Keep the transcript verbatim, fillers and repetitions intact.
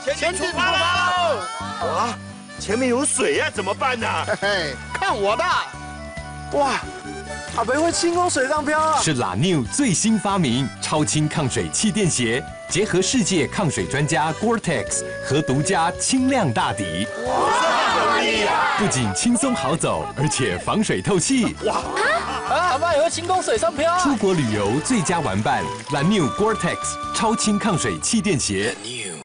前进出发喽！ 哇，前面有水呀，怎么办呢？ 嘿嘿，看我的！哇，阿北会轻功水上漂啊！ 是 La New 最新发明超轻抗水气垫鞋，结合世界抗水专家 Gore-Tex 和独家轻量大底。 哇，这么厉害！ 不仅轻松好走，而且防水透气。哇！ 啊，阿爸也会轻功水上漂。 出国旅游最佳玩伴 La New Gore-Tex 超轻抗水气垫鞋。